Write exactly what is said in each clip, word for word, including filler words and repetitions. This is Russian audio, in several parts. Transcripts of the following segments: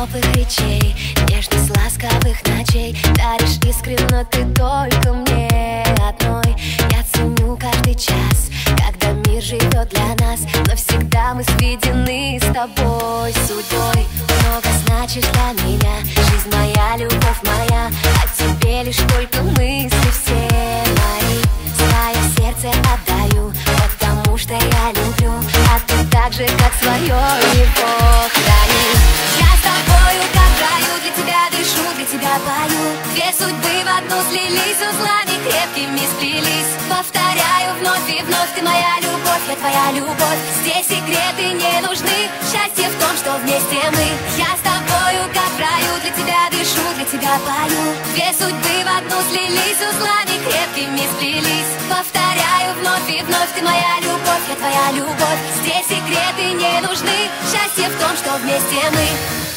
теплых речей, нежность ласковых ночей. Даришь искренно ты только мне одной. Я ценю каждый час, когда мир живет для нас, но всегда мы сведены с тобой судьбой. Много значишь для меня, жизнь моя, любовь моя. О тебе лишь только мысли все мои. Свое сердце отдаю, потому что я люблю, а ты так же, как свое его храни. Я с тобою, как в раю, для тебя дышу, для тебя пою. Две судьбы в одну слились, узлами крепкими сплелись. Повторяю вновь и вновь, ты моя любовь, я твоя любовь. Здесь секреты не нужны, счастье в том, что вместе мы. Я с тобою, как в раю, для тебя дышу, для тебя пою. Две судьбы в одну слились, узлами крепкими сплелись. Повторяю вновь и вновь, ты моя любовь, я твоя любовь. Здесь секреты не нужны, счастье в том, что вместе мы.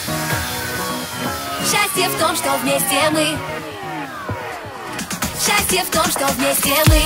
Счастье в том, что вместе мы. Счастье в том, что вместе мы.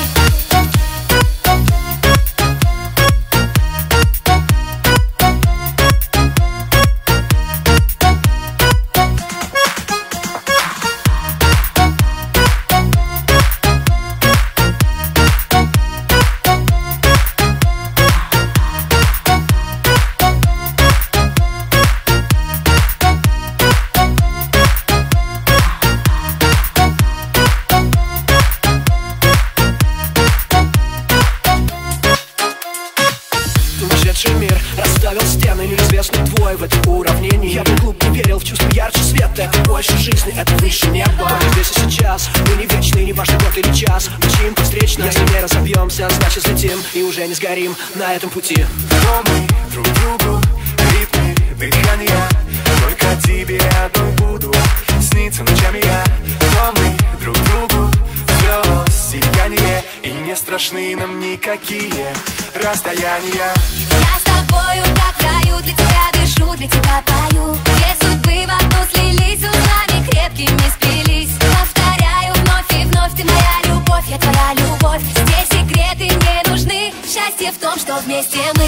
Мир расставил стены, неизвестный твой в этом уравнении. Я был глуп, не верил в чувство ярче света. Это больше жизни, это выше неба. Только здесь и сейчас, мы не вечны, не важно год или час. Мчим встречно, если не разобьемся, значит взлетим и уже не сгорим на этом пути. Но мы друг другу ритмы дыхания, только тебе одной буду сниться ночами я. Но мы друг другу слез сияние, и не страшны нам никакие расстояния. Я с тобою, как в раю, для тебя дышу, для тебя пою. Две судьбы в одну слились, узлами крепкими сплелись. Повторяю вновь и вновь, ты моя любовь, я твоя любовь. Здесь секреты не нужны, счастье в том, что вместе мы.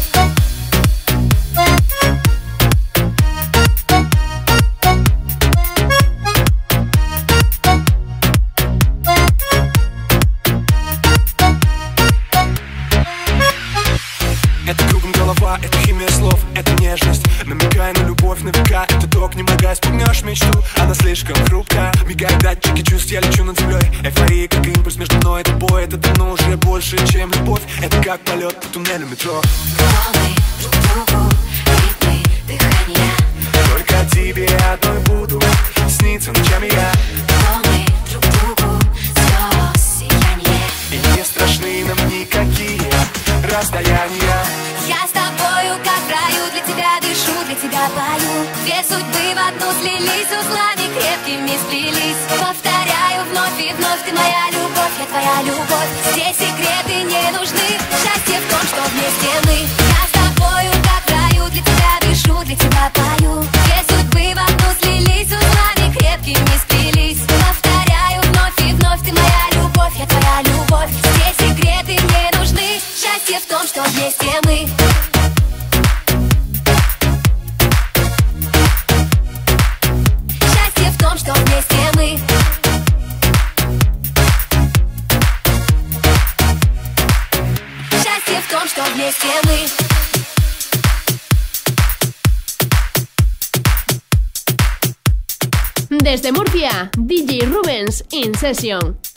Это кругом голова, это химия слов, это нежность, намекая на любовь на века. Это ток, не могая спугнешь мечту, она слишком хрупка. Мигают датчики чувств, я лечу над землей. Эйфория, как импульс между мной и тобой. Это давно уже больше, чем любовь. Это как полет по туннелю метро. Волны друг другу, ритмы дыхания, только тебе одной буду сниться ночами я. волны друг другу, слез сияние, И не страшны нам никакие расстояния. Я с тобою, как в раю, для тебя дышу, для тебя пою. Две судьбы в одну слились, узлами крепкими сплелись. Повторяю вновь и вновь, ты моя любовь, я твоя любовь. Здесь секреты не нужны, счастье в том, что вместе мы. Я с тобою, как в раю, для тебя дышу, для тебя пою. Две судьбы в одну слились, узлами крепкими сплелись. Повторяю вновь и вновь, ты моя любовь, я твоя любовь. Здесь секреты не нужны, счастье в том, что вместе мы. Счастье в том, что вместе мы. Счастье в том, что вместе мы. Desde Murcia, D J Rubens in Session.